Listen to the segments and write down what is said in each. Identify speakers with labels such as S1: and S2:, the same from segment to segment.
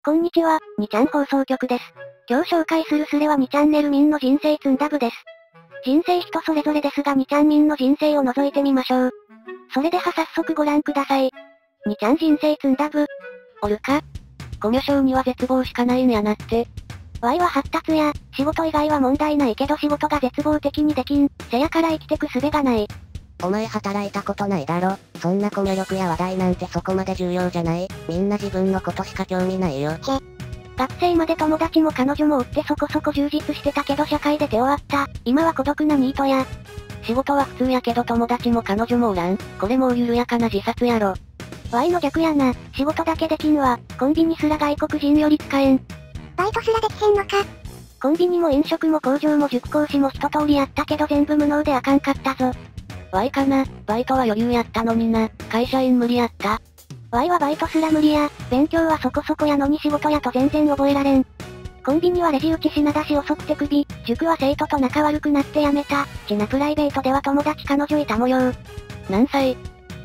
S1: こんにちは、2ちゃん放送局です。今日紹介するスレは2チャンネル民の人生積んだ部です。人生人それぞれですが2ちゃん民の人生を覗いてみましょう。それでは早速ご覧ください。2ちゃん人生積んだ部。おるか？コミュ障には絶望しかないんやなって。Y は発達や、仕事以外は問題ないけど仕事が絶望的にできん、せやから生きてく術がない。
S2: お前働いたことないだろ。そんなコミュ力や話題なんてそこまで重要じゃない。みんな自分のことしか興味ないよ。
S1: 学生まで友達も彼女もおってそこそこ充実してたけど社会で手を割った。今は孤独なニートや。仕事は普通やけど友達も彼女もおらん。これもう緩やかな自殺やろ。Y の逆やな。仕事だけできんわ。コンビニすら外国人より使えん。
S3: バイトすらできへんのか。
S1: コンビニも飲食も工場も塾講師も一通りやったけど全部無能であかんかったぞ。
S2: Y かな。バイトは余裕やったのにな。会社員無理やった。
S1: Y はバイトすら無理や。勉強はそこそこやのに仕事やと全然覚えられん。コンビニはレジ打ち品出し遅くて首。塾は生徒と仲悪くなって辞めた。ちなプライベートでは友達彼女いた模様。
S2: 何歳？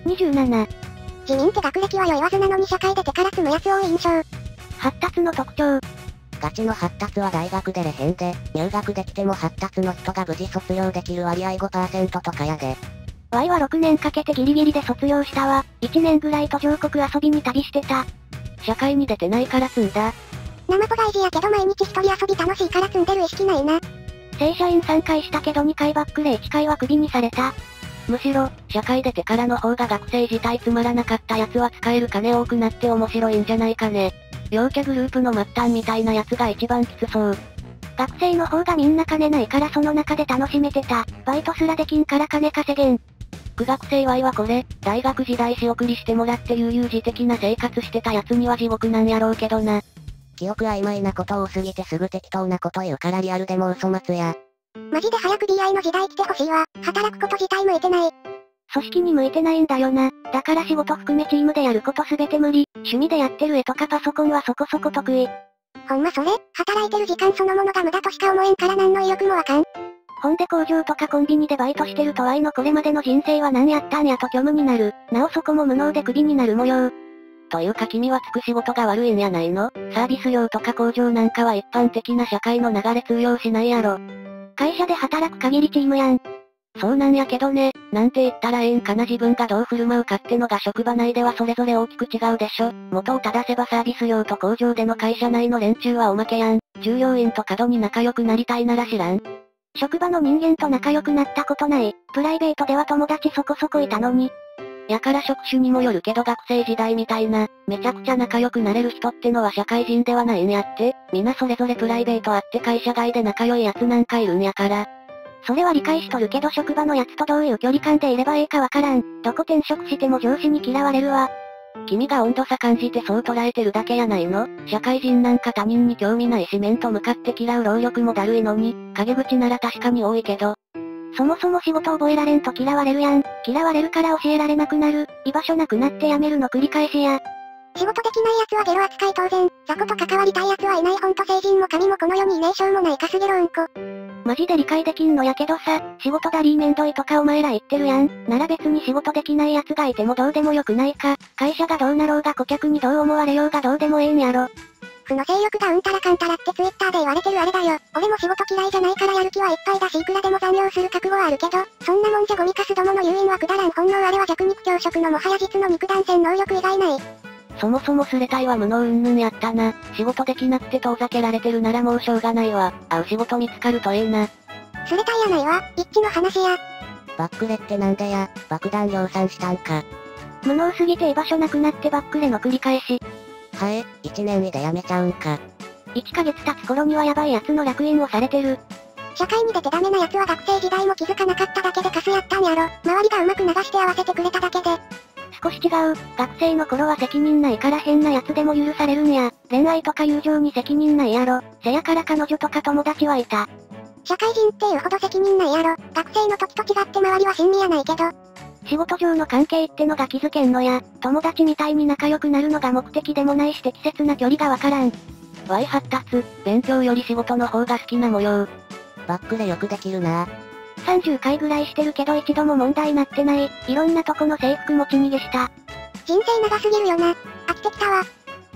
S1: 27。
S3: 自民って学歴は良いわずなのに社会で手から積むやつ多い印象。
S1: 発達の特徴。
S2: ガチの発達は大学出れへんで、入学できても発達の人が無事卒業できる割合 5% とかやで。
S1: Y は6年かけてギリギリで卒業したわ。1年ぐらい途上国遊びに旅してた。
S2: 社会に出てないから積んだ。
S3: 生ポ外事やけど毎日一人遊び楽しいから積んでる意識ないな。
S1: 正社員3回したけど2回バックレ1回はクビにされた。
S2: むしろ、社会出てからの方が学生自体つまらなかったやつは使える金多くなって面白いんじゃないかね。陽キャグループの末端みたいなやつが一番きつそう。
S1: 学生の方がみんな金ないからその中で楽しめてた。バイトすらできんから金稼げん。
S2: 苦学生 Y はこれ、大学時代仕送りしてもらって悠々自適な生活してたやつには地獄なんやろうけどな。記憶曖昧なこと多すぎてすぐ適当なこと言うからリアルでも嘘松や。
S3: マジで早く BI の時代来てほしいわ。働くこと自体向いてない。
S1: 組織に向いてないんだよな。だから仕事含めチームでやることすべて無理。趣味でやってる絵とかパソコンはそこそこ得意。
S3: ほんまそれ、働いてる時間そのものが無駄としか思えんから何の意欲もわかん。
S1: ほんで工場とかコンビニでバイトしてると Y のこれまでの人生は何やったんやと虚無になる。なおそこも無能でクビになる模様。
S2: というか君はつく仕事が悪いんやないの？サービス業とか工場なんかは一般的な社会の流れ通用しないやろ。
S1: 会社で働く限りチームやん。
S2: そうなんやけどね、なんて言ったらええんかな自分がどう振る舞うかってのが職場内ではそれぞれ大きく違うでしょ。元を正せばサービス業と工場での会社内の連中はおまけやん。従業員と過度に仲良くなりたいなら知らん。
S1: 職場の人間と仲良くなったことない。プライベートでは友達そこそこいたのに。
S2: やから職種にもよるけど学生時代みたいな、めちゃくちゃ仲良くなれる人ってのは社会人ではないんやって。皆それぞれプライベートあって会社外で仲良いやつなんかいるんやから。
S1: それは理解しとるけど職場のやつとどういう距離感でいればええかわからん。どこ転職しても上司に嫌われるわ。
S2: 君が温度差感じてそう捉えてるだけやないの？社会人なんか他人に興味ないし面と向かって嫌う労力もだるいのに、陰口なら確かに多いけど。
S1: そもそも仕事覚えられんと嫌われるやん。嫌われるから教えられなくなる。居場所なくなって辞めるの繰り返しや。
S3: 仕事できない奴はゲロ扱い当然。雑魚と関わりたい奴はいないほんと成人も神もこの世にいねえしょうもないカスゲロうんこ。
S1: マジで理解できんのやけどさ、仕事だりーめんどいとかお前ら言ってるやん。なら別に仕事できない奴がいてもどうでもよくないか。会社がどうなろうが顧客にどう思われようがどうでもええんやろ。
S3: 負の勢力がうんたらかんたらってツイッターで言われてるあれだよ。俺も仕事嫌いじゃないからやる気はいっぱいだしいくらでも残業する覚悟はあるけど、そんなもんじゃゴミカスどもの誘引はくだらん本能あれは弱肉強食のもはや実の肉弾戦能力以外ない。
S2: そもそもスレタイは無能云々やったな。仕事できなくて遠ざけられてるならもうしょうがないわ。会う仕事見つかるとええな。
S3: スレタイやないわ、一致の話や。
S2: バックレってなんでや、爆弾量産したんか。
S1: 無能すぎて居場所なくなってバックレの繰り返し。
S2: はえ、1年で辞めちゃうんか。
S1: 1ヶ月経つ頃にはヤバいやつの烙印をされてる。
S3: 社会に出てダメなやつは学生時代も気づかなかっただけでカスやったんやろ。周りがうまく流して合わせてくれただけで。
S1: 少し違う。学生の頃は責任ないから変なやつでも許されるんや。恋愛とか友情に責任ないやろ。せやから彼女とか友達はいた。
S3: 社会人っていうほど責任ないやろ。学生の時と違って周りは親身やないけど。
S1: 仕事上の関係ってのが気づけんのや。友達みたいに仲良くなるのが目的でもないし適切な距離がわからん。
S2: Y 発達、勉強より仕事の方が好きな模様。バックレよくできるな。
S1: 30回ぐらいしてるけど一度も問題なってない。いろんなとこの制服持ち逃げした。
S3: 人生長すぎるよな。飽きてきたわ。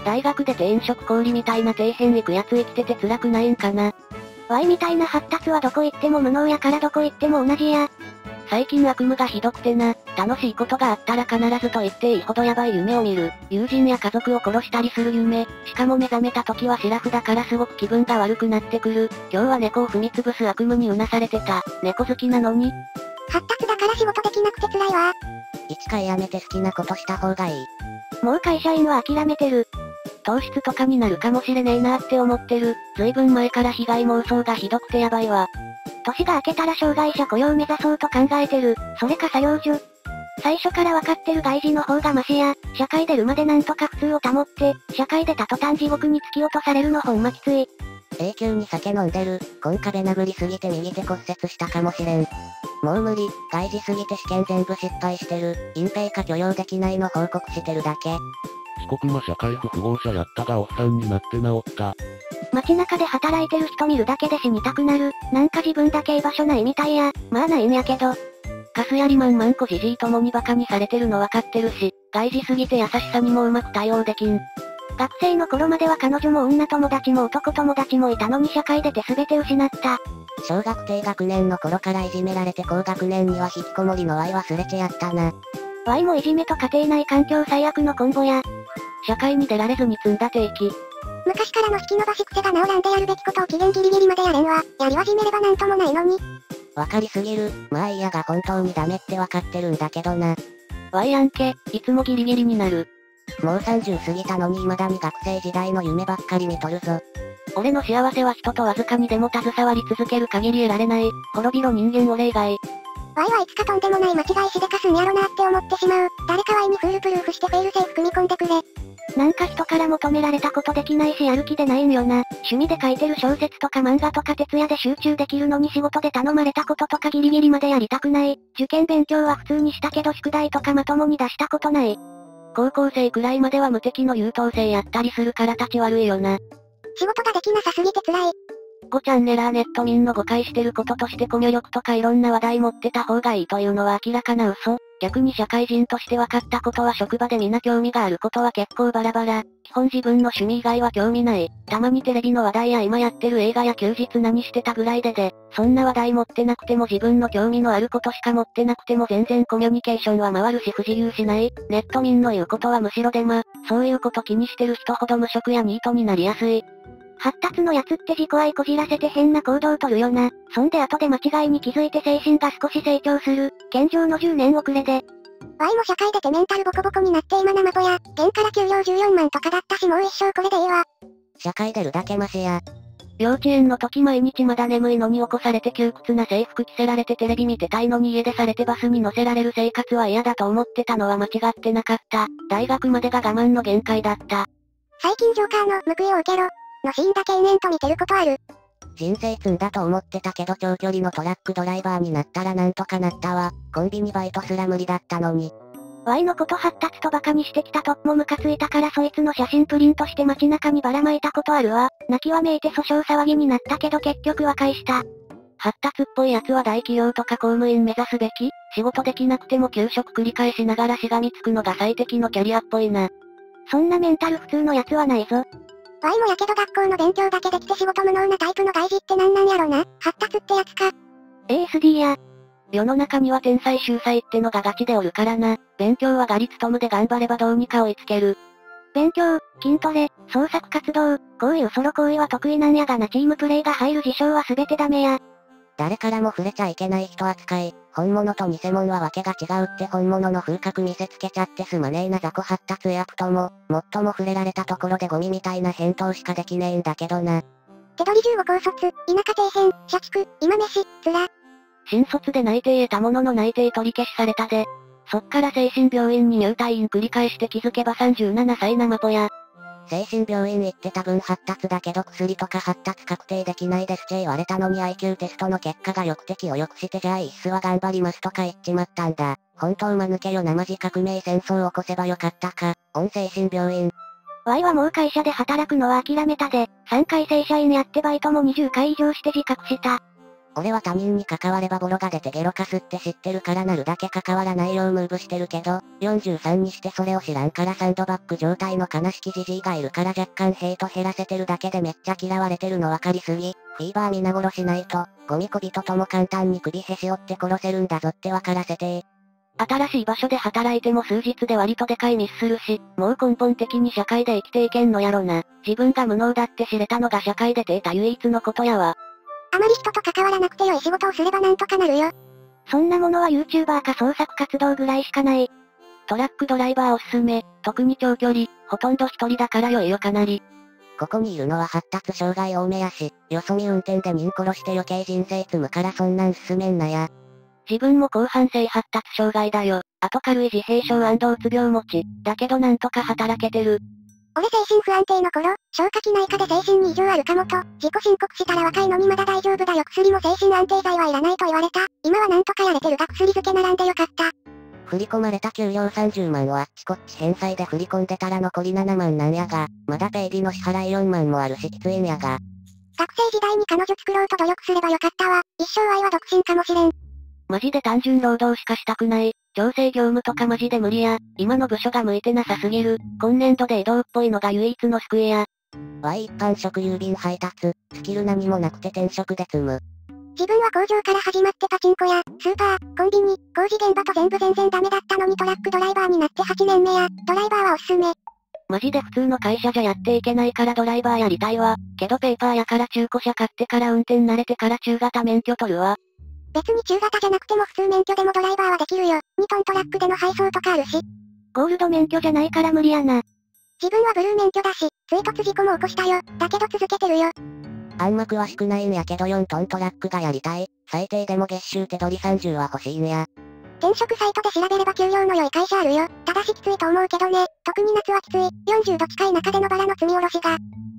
S2: 大学出て飲食氷みたいな底辺行くやつ生きてて辛くないんかな。
S1: Y みたいな発達はどこ行っても無能やからどこ行っても同じや。
S2: 最近悪夢がひどくてな、楽しいことがあったら必ずと言っていいほどヤバい夢を見る。友人や家族を殺したりする夢。しかも目覚めた時はシラフだからすごく気分が悪くなってくる。今日は猫を踏みつぶす悪夢にうなされてた。猫好きなのに。
S3: 発達だから仕事できなくて辛いわ。
S4: 一回やめて好きなことした方がいい。
S1: もう会社員は諦めてる。
S2: 糖質とかになるかもしれねえなって思ってる。ずいぶん前から被害妄想がひどくてやばいわ。
S1: 年が明けたら障害者雇用目指そうと考えてる。それか作業所。最初から分かってる外事の方がマシや、社会出るまでなんとか普通を保って、社会出た途端地獄に突き落とされるのほんまきつい。
S4: 永久に酒飲んでる。コン壁殴りすぎて右手骨折したかもしれん。もう無理。外事すぎて試験全部失敗してる。隠蔽か許容できないの報告してるだけ。
S5: 遅刻は社会不符合者やったがおっさんになって治った。
S1: 街中で働いてる人見るだけで死にたくなる。なんか自分だけ居場所ないみたいや。まあないんやけど。
S2: カスやリマンマンコジジイともにバカにされてるの分かってるし、外事すぎて優しさにもうまく対応できん。
S1: 学生の頃までは彼女も女友達も男友達もいたのに社会出て全て失った。
S4: 小学低学年の頃からいじめられて高学年には引きこもりの Y はすれ違ったな。
S1: Y もいじめと家庭内環境最悪のコンボや。
S2: 社会に出られずに積んだ定期。
S3: 昔からの引き伸ばし癖が治らんでやるべきことを期限ギリギリまでやれんわ。やり始めればなんともないのに。
S4: わかりすぎる。まあいいやが本当にダメってわかってるんだけどな。
S2: Y アンケ、いつもギリギリになる。
S4: もう30過ぎたのに未だに学生時代の夢ばっかり見とるぞ。
S2: 俺の幸せは人とわずかにでも携わり続ける限り得られない。滅びろ人間俺以外。
S3: Y はいつかとんでもない間違いしでかすんやろなって思ってしまう。誰か Y にフールプルーフしてフェイルセーフ組み込んでくれ。
S1: なんか人から求められたことできないしやる気でないんよな。趣味で書いてる小説とか漫画とか徹夜で集中できるのに仕事で頼まれたこととかギリギリまでやりたくない。受験勉強は普通にしたけど宿題とかまともに出したことない。
S2: 高校生くらいまでは無敵の優等生やったりするから立ち悪いよな。
S3: 仕事ができなさすぎて辛い。
S2: 5チャンネラーネット民の誤解してることとしてコミュ力とかいろんな話題持ってた方がいいというのは明らかな嘘。逆に社会人として分かったことは職場で皆興味があることは結構バラバラ。基本自分の趣味以外は興味ない。たまにテレビの話題や今やってる映画や休日何してたぐらいで、そんな話題持ってなくても自分の興味のあることしか持ってなくても全然コミュニケーションは回るし不自由しない。ネット民の言うことはむしろデマ。そういうこと気にしてる人ほど無職やニートになりやすい。
S1: 発達のやつって自己愛こじらせて変な行動とるよな。そんで後で間違いに気づいて精神が少し成長する。健常の10年遅れで。
S3: Y も社会出てメンタルボコボコになって今生ぽや。現から給料14万とかだったしもう一生これでいいわ。
S4: 社会出るだけマシや。
S2: 幼稚園の時毎日まだ眠いのに起こされて窮屈な制服着せられてテレビ見てたいのに家出されてバスに乗せられる生活は嫌だと思ってたのは間違ってなかった。大学までが我慢の限界だった。
S3: 最近ジョーカーの報いを受けろのシーンだけ延々と見てることある。
S4: 人生積んだと思ってたけど長距離のトラックドライバーになったらなんとかなったわ。コンビニバイトすら無理だったのに。
S1: Y のこと発達とバカにしてきたともムカついたからそいつの写真プリントして街中にばらまいたことあるわ。泣きわめいて訴訟騒ぎになったけど結局和解した。
S2: 発達っぽい奴は大企業とか公務員目指すべき。仕事できなくても休職繰り返しながらしがみつくのが最適のキャリアっぽいな。
S1: そんなメンタル普通の奴はないぞ。
S3: Y もやけど学校の勉強だけできて仕事無能なタイプの外事ってなんなんやろな。発達ってやつか。
S1: ASD や。
S2: 世の中には天才秀才ってのがガチでおるからな。勉強はガリ勤むで頑張ればどうにか追いつける。
S1: 勉強、筋トレ、創作活動、こういうソロ行為は得意なんやがなチームプレイが入る事象は全てダメや。
S4: 誰からも触れちゃいけない人扱い。本物と偽物はわけが違うって本物の風格見せつけちゃってすまねえな雑魚発達役とも、最も触れられたところでゴミみたいな返答しかできねえんだけどな。
S3: 手取り15高卒、田舎底辺、社畜、今飯、つら。
S2: 新卒で内定得たものの内定取り消しされたで。そっから精神病院に入退院繰り返して気づけば37歳生ぽや。
S4: 精神病院行って多分発達だけど薬とか発達確定できないですって言われたのに IQ テストの結果が抑敵を良くしてじゃあ一須は頑張りますとか言っちまったんだ。本当間抜けよなマジ革命戦争を起こせばよかったか。精神病院。
S1: Y はもう会社で働くのは諦めたで、3回正社員やってバイトも20回以上して自覚した。
S4: 俺は他人に関わればボロが出てゲロかすって知ってるからなるだけ関わらないようムーブしてるけど、43にしてそれを知らんからサンドバッグ状態の悲しきジジイがいるから若干ヘイト減らせてるだけでめっちゃ嫌われてるの分かりすぎ。フィーバー皆殺しないと、ゴミ小人とも簡単に首へし折って殺せるんだぞって分からせて
S2: 新しい場所で働いても数日で割とでかいミスするし、もう根本的に社会で生きていけんのやろな。自分が無能だって知れたのが社会で手た唯一のことやわ。
S3: あまり人と関わらなくて良い仕事をすればなんとかなるよ。
S1: そんなものは YouTuber か創作活動ぐらいしかない。
S2: トラックドライバーおすすめ、特に長距離、ほとんど一人だから良いよかなり。
S4: ここにいるのは発達障害多めやし、よそ見運転で人殺して余計人生積むからそんなん進めんなや。
S2: 自分も広範性発達障害だよ。あと軽い自閉症うつ病持ち。だけどなんとか働けてる。
S3: 俺精神不安定の頃、消化器内科で精神に異常あるかもと、自己申告したら若いのにまだ大丈夫だよ薬も精神安定剤はいらないと言われた。今はなんとかやれてるが薬漬け並んでよかった。
S4: 振り込まれた給料30万をあっちこっち返済で振り込んでたら残り7万なんやが、まだペイリの支払い4万もあるしきついんやが。
S3: 学生時代に彼女作ろうと努力すればよかったわ。一生愛は独身かもしれん。
S2: マジで単純労働しかしたくない。調整業務とかマジで無理や。今の部署が向いてなさすぎる。今年度で移動っぽいのが唯一の救いや。
S4: 一般職郵便配達、スキル何もなくて転職で積む。
S3: 自分は工場から始まってパチンコや、スーパー、コンビニ、工事現場と全然ダメだったのにトラックドライバーになって8年目や、ドライバーはおすすめ。
S2: マジで普通の会社じゃやっていけないからドライバーやりたいわ。けどペーパーやから中古車買ってから運転慣れてから中型免許取るわ。
S3: 別に中型じゃなくても普通免許でもドライバーはできるよ。2トントラックでの配送とかあるし。
S1: ゴールド免許じゃないから無理やな。
S3: 自分はブルー免許だし、追突事故も起こしたよ。だけど続けてるよ。
S4: あんま詳しくないんやけど4トントラックがやりたい。最低でも月収手取り30は欲しいんや。
S3: 転職サイトで調べれば給料の良い会社あるよ。ただしきついと思うけどね。特に夏はきつい。40度近い中でのバラの積み下ろしが。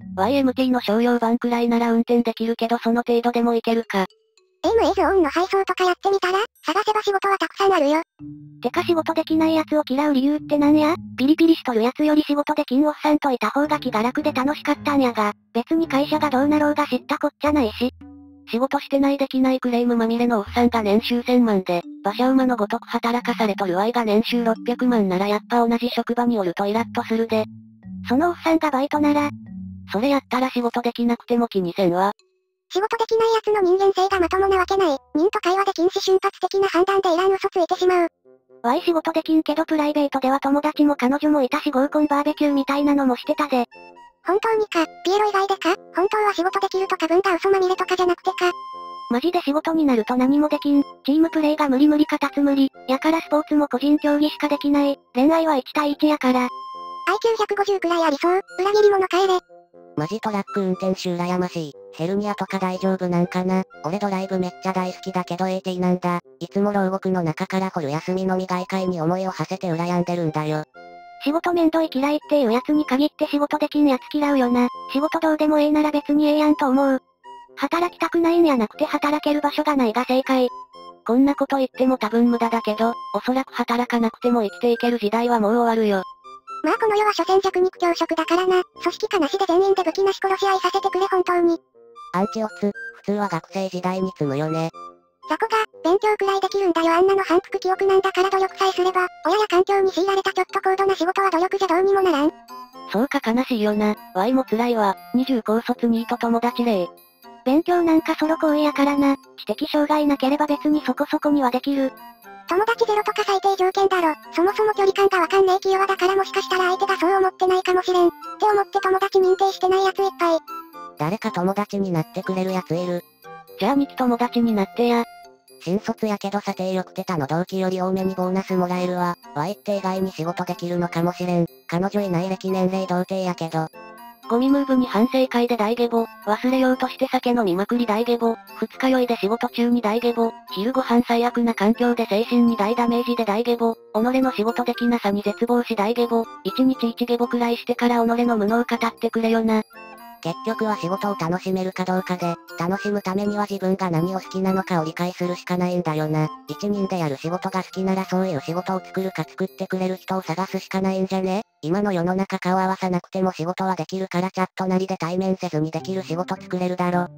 S2: YMT の商用版くらいなら運転できるけどその程度でもいけるか。
S3: AMAゾーンの配送とかやってみたら、探せば仕事はたくさんあるよ。
S1: てか仕事できない奴を嫌う理由ってなんや？ピリピリしとる奴より仕事できんおっさんといた方が気が楽で楽しかったんやが、別に会社がどうなろうが知ったこっちゃないし。
S2: 仕事してないできないクレームまみれのおっさんが年収1000万で、馬車馬のごとく働かされとる Y が年収600万ならやっぱ同じ職場におるとイラッとするで。
S1: そのおっさんがバイトなら、
S2: それやったら仕事できなくても気にせんわ。
S3: 仕事できない奴の人間性がまともなわけない。人と会話できんし瞬発的な判断でいらん嘘ついてしまう。
S1: Y 仕事できんけどプライベートでは友達も彼女もいたし合コンバーベキューみたいなのもしてたで。
S3: 本当にか、ピエロ以外でか、本当は仕事できるとか分が嘘まみれとかじゃなくてか。
S1: マジで仕事になると何もできん。チームプレイが無理かたつ無理。やからスポーツも個人競技しかできない。恋愛は1対1やから。
S3: IQ150 くらいありそう。裏切り者帰れ。
S4: マジトラック運転手羨ましい。ヘルニアとか大丈夫なんかな。俺ドライブめっちゃ大好きだけど AT なんだ。いつも牢獄の中から掘る休みのみ外界に思いを馳せて羨んでるんだよ。
S1: 仕事めんどい嫌いっていうやつに限って仕事できんやつ嫌うよな。仕事どうでもええなら別にええやんと思う。働きたくないんやなくて働ける場所がないが正解。
S2: こんなこと言っても多分無駄だけど、おそらく働かなくても生きていける時代はもう終わるよ。
S3: まあこの世は所詮弱肉強食だからな。組織化なしで全員で武器なし殺し合いさせてくれ本当に。
S4: アンチオツ、普通は学生時代に積むよね。
S3: そこが、勉強くらいできるんだよあんなの反復記憶なんだから努力さえすれば、親や環境に強いられたちょっと高度な仕事は努力じゃどうにもならん。
S2: そうか悲しいよな。Y も辛いわ。20高卒ニート友達例。
S1: 勉強なんかソロ行為やからな。知的障害なければ別にそこそこにはできる。
S3: 友達ゼロとか最低条件だろ。そもそも距離感がわかんねえ気弱だからもしかしたら相手がそう思ってないかもしれん。って思って友達認定してないやついっぱい。
S4: 誰か友達になってくれるやついる。
S2: じゃあ2期友達になってや。
S4: 新卒やけど査定よくて他の同期より多めにボーナスもらえるわ。Y って意外に仕事できるのかもしれん。彼女いない歴年齢童貞やけど。
S2: ゴミムーブに反省会で大ゲボ、忘れようとして酒飲みまくり大ゲボ、二日酔いで仕事中に大ゲボ、昼ご飯最悪な環境で精神に大ダメージで大ゲボ、己の仕事できなさに絶望し大ゲボ、一日一ゲボくらいしてから己の無能語ってくれよな。
S4: 結局は仕事を楽しめるかどうかで、楽しむためには自分が何を好きなのかを理解するしかないんだよな。一人でやる仕事が好きならそういう仕事を作るか作ってくれる人を探すしかないんじゃね？今の世の中顔合わさなくても仕事はできるからチャットなりで対面せずにできる仕事作れるだろ。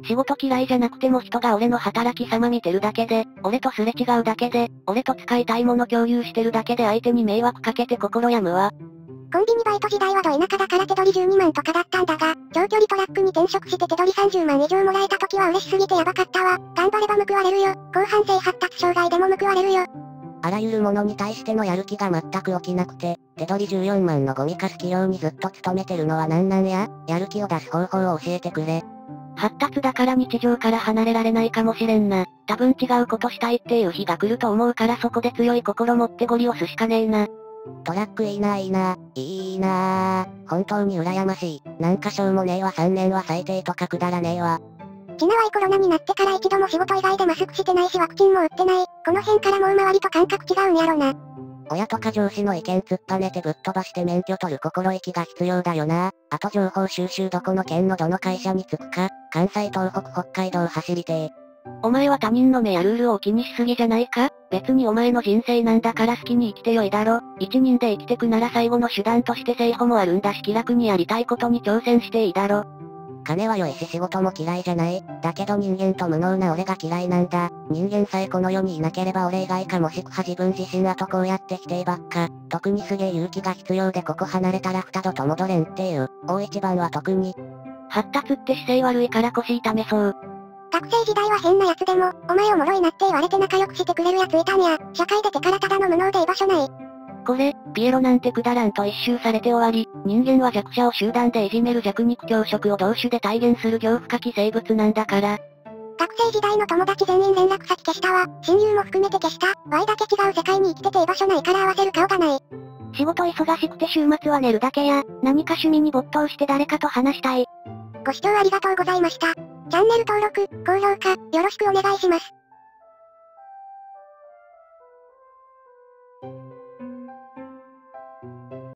S2: 仕事嫌いじゃなくても人が俺の働き様見てるだけで、俺とすれ違うだけで、俺と使いたいもの共有してるだけで相手に迷惑かけて心病むわ。
S3: コンビニバイト時代はど田舎だから手取り12万とかだったんだが、長距離トラックに転職して手取り30万以上もらえた時は嬉しすぎてやばかったわ。頑張れば報われるよ。広範性発達障害でも報われるよ。
S4: あらゆるものに対してのやる気が全く起きなくて、手取り14万のゴミカス企業にずっと勤めてるのはなんなんや？やる気を出す方法を教えてくれ。
S2: 発達だから日常から離れられないかもしれんな。多分違うことしたいっていう日が来ると思うからそこで強い心持ってゴリ押すしかねえな。
S4: トラックいいな、いいな、いいな。本当に羨ましい。なんかしょうもねえわ、3年は最低とかくだらねえわ。
S3: ちなわいコロナになってから一度も仕事以外でマスクしてないしワクチンも打ってない。この辺からもう周りと感覚違うんやろな。
S4: 親とか上司の意見突っぱねてぶっ飛ばして免許取る心意気が必要だよな。あと情報収集どこの県のどの会社に就くか、関西東北北海道走りてー。
S2: お前は他人の目やルールを気にしすぎじゃないか？別にお前の人生なんだから好きに生きてよいだろ。一人で生きてくなら最後の手段として生保もあるんだし気楽にやりたいことに挑戦していいだろ。
S4: 金は良いし仕事も嫌いじゃない。だけど人間と無能な俺が嫌いなんだ。人間さえこの世にいなければ俺以外かもしくは自分自身あとこうやって否定ばっか。特にすげえ勇気が必要でここ離れたら二度と戻れんっていう。大一番は特に。
S2: 発達って姿勢悪いから腰痛めそう。
S3: 学生時代は変なやつでも、お前おもろいなって言われて仲良くしてくれるやついたんや。社会出てからただの無能で居場所ない。
S2: これ、ピエロなんてくだらんと一周されて終わり、人間は弱者を集団でいじめる弱肉強食を同種で体現する恐怖書き生物なんだから。
S3: 学生時代の友達全員連絡先消したわ。親友も含めて消した。Y だけ違う世界に生きてて居場所ないから合わせる顔がない。
S1: 仕事忙しくて週末は寝るだけや、何か趣味に没頭して誰かと話したい。
S3: ご視聴ありがとうございました。チャンネル登録、高評価、よろしくお願いします。